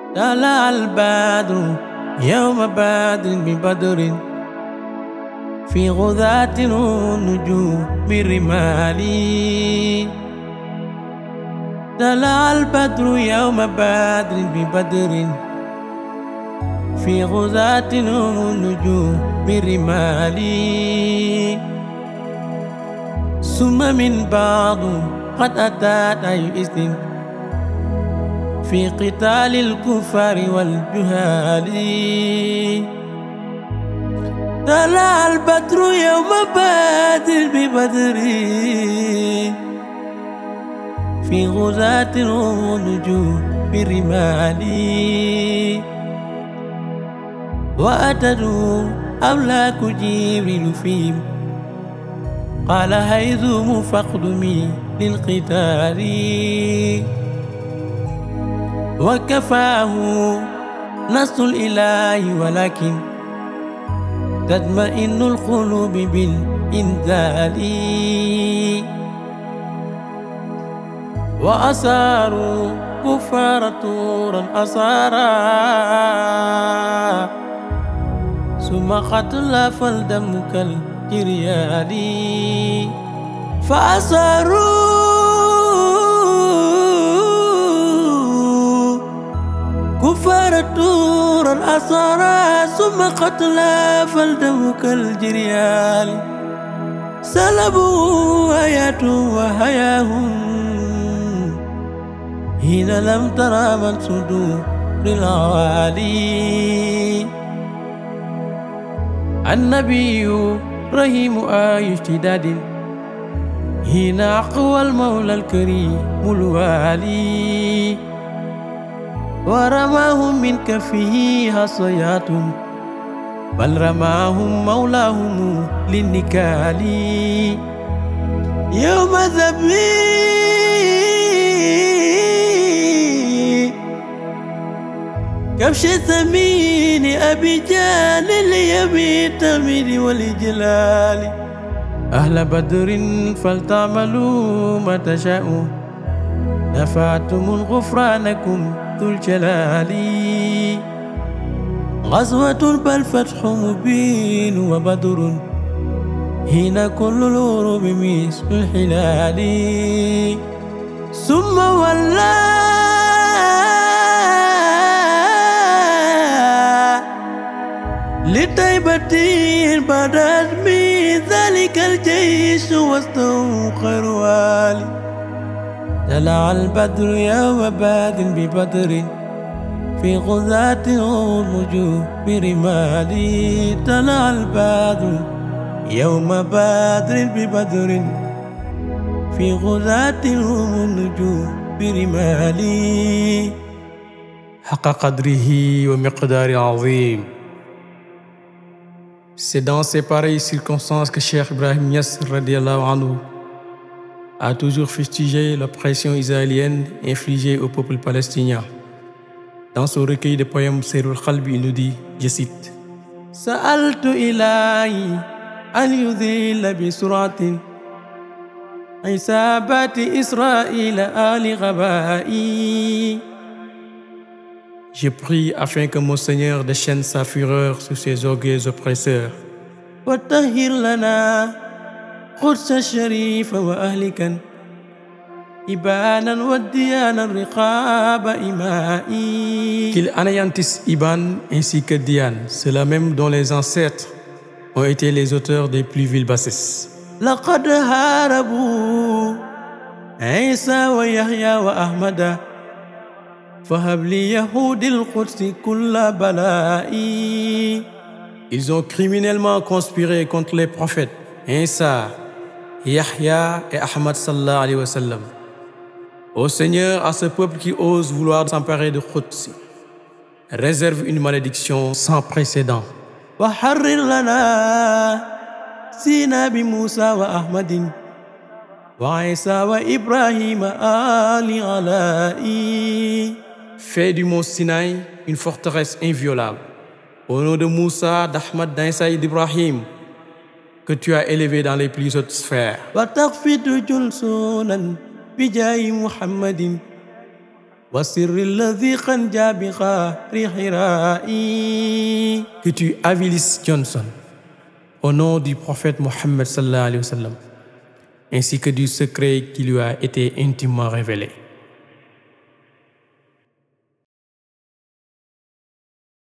طلع البدر يوم بدر ببدر في غذاة النجوم بالرمال. طلع البدر يوم بدر ببدر في غذاة النجوم بالرمال. ثم من بعض قد أتت أي إذن في قتال الكفار والجهال. طلع البدر يوم بدر ببدر في غزاة النجوم بالرمال. وأتدوا أملاك جبريل فيهم قال هيذم فاقدمي للقتال. وكفاه نصر الإله ولكن تطمئن القلوب بالإنزال. وأساروا كفار طورا أسارا ثم قتل فالدم كالجريال. فأساروا كفار طورا أسارا ثم قتل فالدم كالجريال. سلبوا حياته وحياهم حين لم ترى من صدور العوالي. النبي رحيم آي اشتداد حين أقوى المولى الكريم الوالي. ورماهم من كفه حصيات بل رماهم مولاهم للنكال. يوم ذبي كبش ثمين أبي جال ليبيت من والجلال. أهل بدر فلتعملوا ما تشاءوا دفعتم غفرانكم ذو الجلال. غزوة بل فتح مبين وبدر حين كل الغروب مثل الحلال. ثم ولى لطيبة بدت من ذلك الجيش واستوخر والي. طلع البدر يوم بدر ببدر في غزاة النجوم برمال. طلع البدر يوم بدر ببدر في غزاة النجوم برمال. حق قدره ومقدار عظيم. C'est dans ces pareilles circonstances que Cheikh Ibrahim Niass radiallahu anhu a toujours fustigé l'oppression israélienne infligée au peuple palestinien. Dans son recueil de poèmes Seyrul Qalbi, il nous dit, je cite: Sa'altu ilahi an yudhilla bi suratin isabati Israël ali ghaba'i. Je prie afin que mon Seigneur déchaîne sa fureur sur ses orgueils oppresseurs. وطهر لنا قدس الشريف وأهلكا إبانا والديانا الرقاب إمائي. Qu'il anéantisse Iban ainsi que Diane, ceux-là même dont les ancêtres ont été les auteurs des plus viles bassesses. لقد هاربوا عيسى ويحيى وأحمد فهب لي يهود القدس كل بلائي. Ils ont criminellement conspiré contre les prophètes Isa, Yahya et Ahmad sallallahu alayhi wa sallam. Ô Seigneur, à ce peuple qui ose vouloir s'emparer de Quds, réserve une malédiction sans précédent. وحرر لنا سينا بموسى وأحمد وعيسى وإبراهيم آل علائي. Fais du mont Sinaï une forteresse inviolable. Au nom de Moussa, d'Ahmad, d'Isa et d'Ibrahim, que tu as élevé dans les plus hautes sphères. Que tu avilisses Johnson au nom du prophète Mohammed sallallahu alayhi wa sallam, ainsi que du secret qui lui a été intimement révélé.